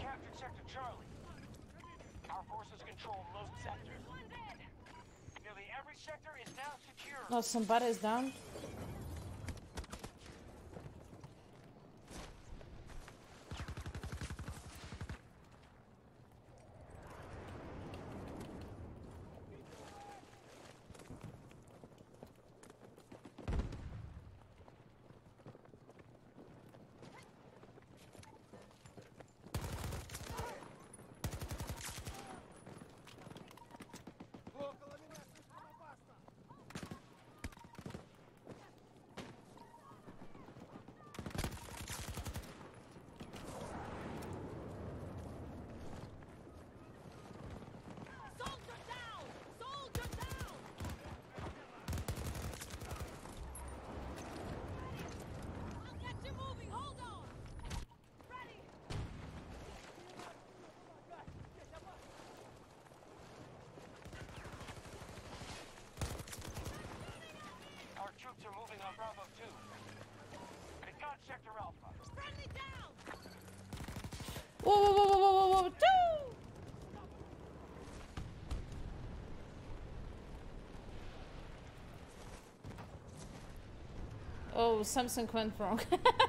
captured Sector Charlie. Our forces control most sectors. Nearly every sector is now secure. Oh, somebody's down. Troops are moving on Bravo 2. They've got Sector Alpha. Friendly down! Whoa, whoa, whoa, whoa, whoa, whoa, whoa. Oh, something went wrong.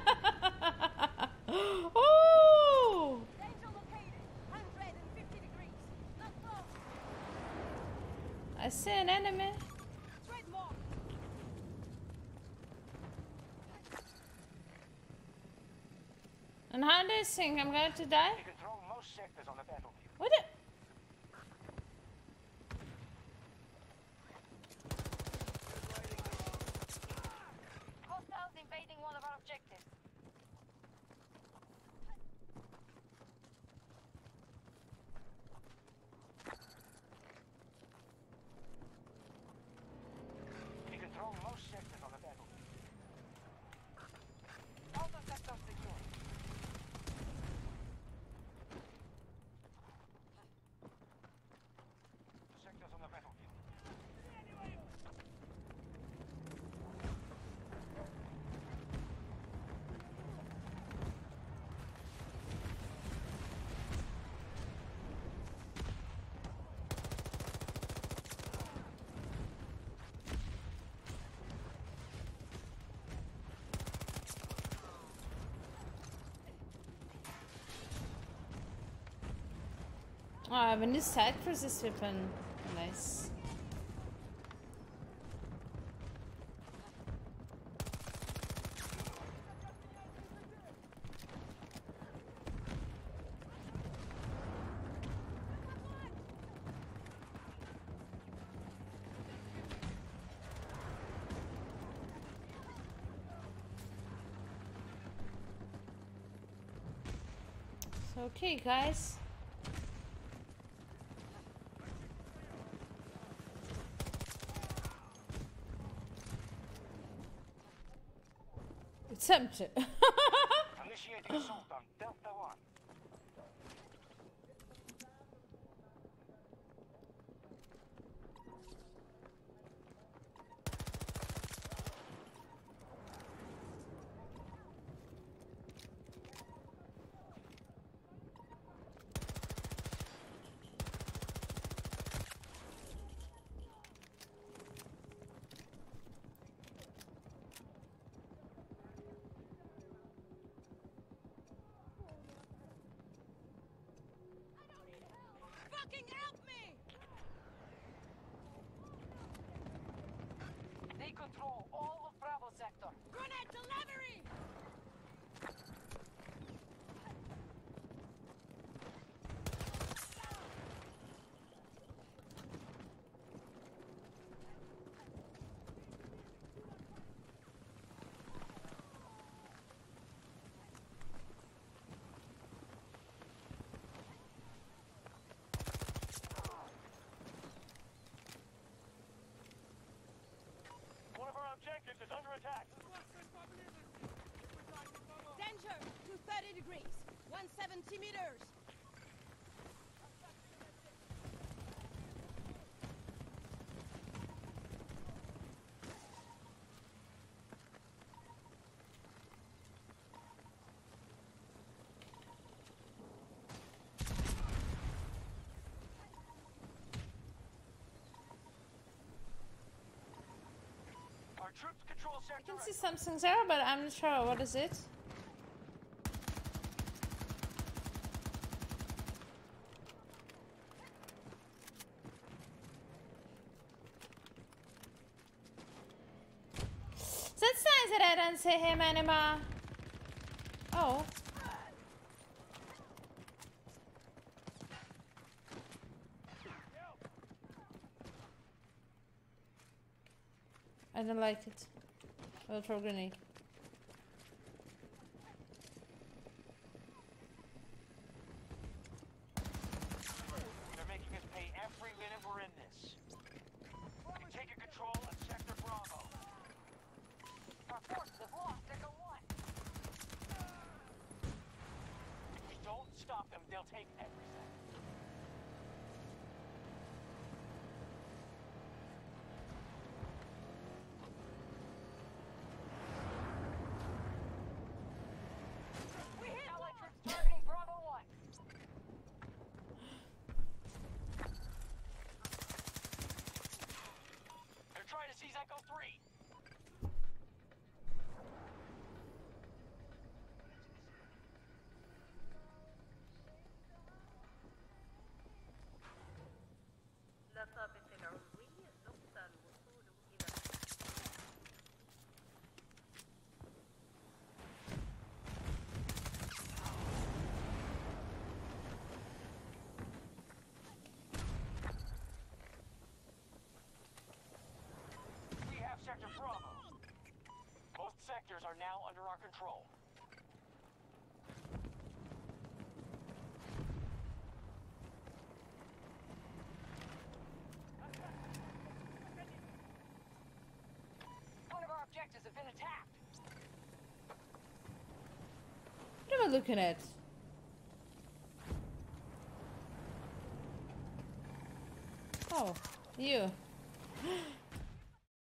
Oh! Danger located. 150 degrees. Not close. I see an enemy. Tread more. And how do you think I'm going to die? You control most sectors on the battlefield. What the? Hostiles invading one of our objectives. You control most sectors on the battlefield. All the sectors secure. Sectors on the battlefield. Oh, I have a new sight for this weapon. Nice. So, okay, guys. It's empty. Initiating assault on Delta 1. Fucking help me! They control all of Bravo sector. Grenade delivery! One of our objectives is under attack. Danger to 30 degrees. 170 meters. Our troops control I sector. can see something there, but I'm not sure what is it. That's nice that I don't see him anymore. Oh. I don't like it. I'll throw a grenade. They're making us pay every minute we're in this. We've taken control of Sector Bravo. Our forces have lost Echo 1. If we don't stop them, they'll take everything. We hit Allied troops targeting Bravo 1. They're trying to seize Echo 3. لطابق العلوي نقطة الوصول إلى We have Sector Bravo. Most sectors are now under our control. One of our objectives has been attacked. What am I looking at? Oh, you.